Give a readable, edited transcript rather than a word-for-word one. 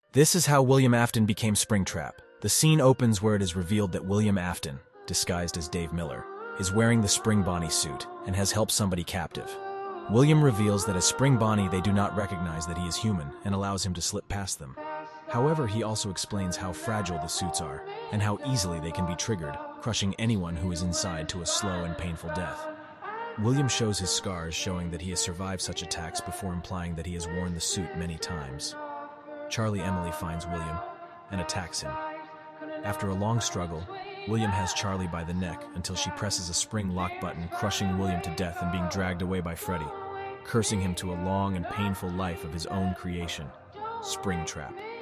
This is how William Afton became Springtrap. The scene opens where it is revealed that William Afton, disguised as Dave Miller, is wearing the Spring Bonnie suit and has helped somebody captive. William reveals that as Spring Bonnie they do not recognize that he is human and allows him to slip past them. However, he also explains how fragile the suits are and how easily they can be triggered, crushing anyone who is inside to a slow and painful death. William shows his scars, showing that he has survived such attacks before implying that he has worn the suit many times. Charlie Emily finds William and attacks him. After a long struggle, William has Charlie by the neck until she presses a spring lock button, crushing William to death and being dragged away by Freddy, cursing him to a long and painful life of his own creation, Springtrap.